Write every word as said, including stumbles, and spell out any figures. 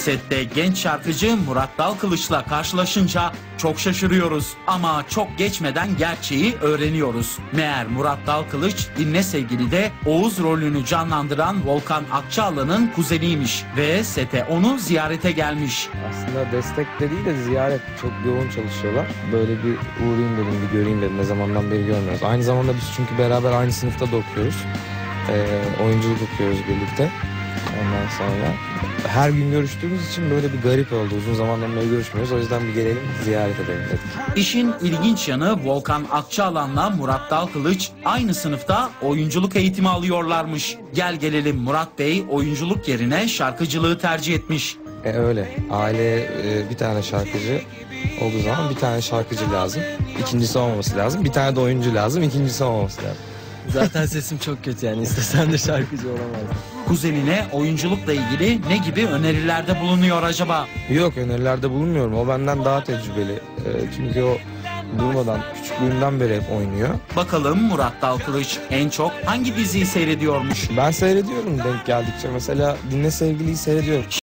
Sette genç şarkıcı Murat Dalkılıç'la karşılaşınca çok şaşırıyoruz. Ama çok geçmeden gerçeği öğreniyoruz. Meğer Murat Dalkılıç Dinle Sevgili de Oğuz rolünü canlandıran Volkan Akçağlı'nın kuzeniymiş ve sete onu ziyarete gelmiş. Aslında destek de değil de ziyaret, çok yoğun çalışıyorlar. Böyle bir uğrayayım dedim, bir göreyim dedim. Ne zamandan beri görmüyoruz. Aynı zamanda biz çünkü beraber aynı sınıfta da okuyoruz. Ee, oyunculuk okuyoruz birlikte. Ondan sonra her gün görüştüğümüz için böyle bir garip oldu. Uzun zamandan beri görüşmüyoruz. O yüzden bir gelelim, ziyaret edelim dedik. İşin ilginç yanı Volkan Akçağlan'la Murat Dalkılıç aynı sınıfta oyunculuk eğitimi alıyorlarmış. Gel gelelim Murat Bey oyunculuk yerine şarkıcılığı tercih etmiş. E öyle. Aileye e, bir tane şarkıcı olduğu zaman bir tane şarkıcı lazım. İkincisi olmaması lazım. Bir tane de oyuncu lazım. İkincisi olmaması lazım. Zaten sesim çok kötü, yani istesem de şarkıcı olamazdım. Kuzenine oyunculukla ilgili ne gibi önerilerde bulunuyor acaba? Yok, önerilerde bulunmuyorum. O benden daha tecrübeli. E, çünkü o durmadan, küçüklüğünden beri hep oynuyor. Bakalım Murat Dalkılıç en çok hangi diziyi seyrediyormuş? Ben seyrediyorum denk geldikçe. Mesela Dinle Sevgili'yi seyrediyorum.